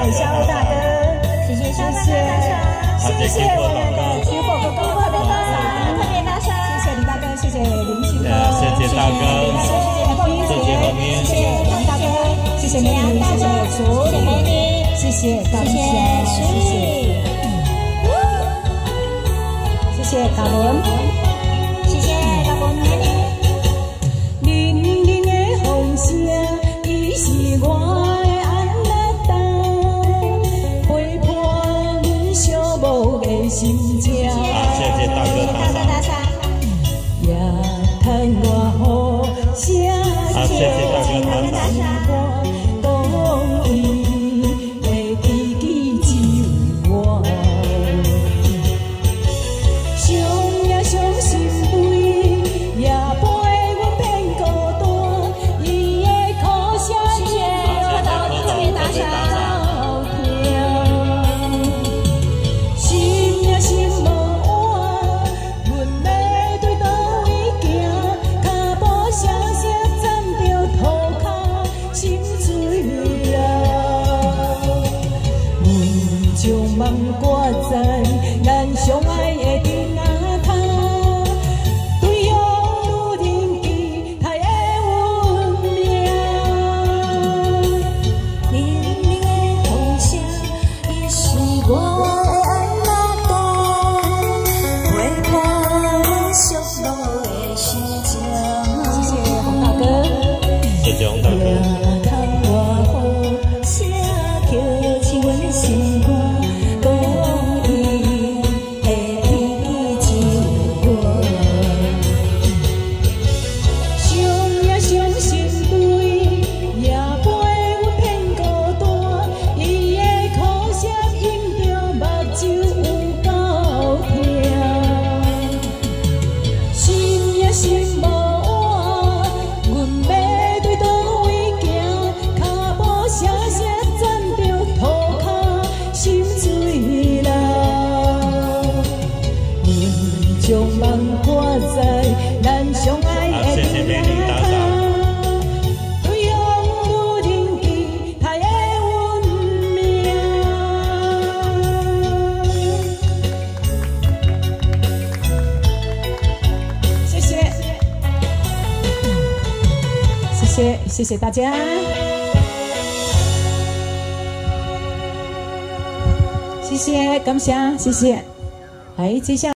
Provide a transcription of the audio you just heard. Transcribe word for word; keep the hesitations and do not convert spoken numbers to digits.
谢小大哥，谢谢谢谢谢谢我们的金火哥哥特别打赏，特别打赏，谢谢李大哥，谢谢林庆哥， 谢谢大哥，谢谢后面， 谢谢王大哥，谢谢美女，谢谢楚理，谢谢高翔，谢谢谢谢卡伦，谢谢卡伦美女。凛凛的风声，伊是我。 心情， 好，谢谢大哥打赏。 也叹我好声， 好，谢谢大哥打赏。 讲伊的知己只有我，伤也伤心泪，也陪阮骗孤单，伊的苦声叫到特别打赏。 望挂在咱相爱的顶仔头，对用女人期待的运命。凛凛的风声，伊是我的安乐岛，陪伴阮寂寞的心情。谢谢洪大哥， 谢谢洪大哥。 将梦挂在咱相爱的顶仔头，对用女人期待的运命。谢谢，谢谢，谢谢大家，谢谢，感谢，谢谢，来接下。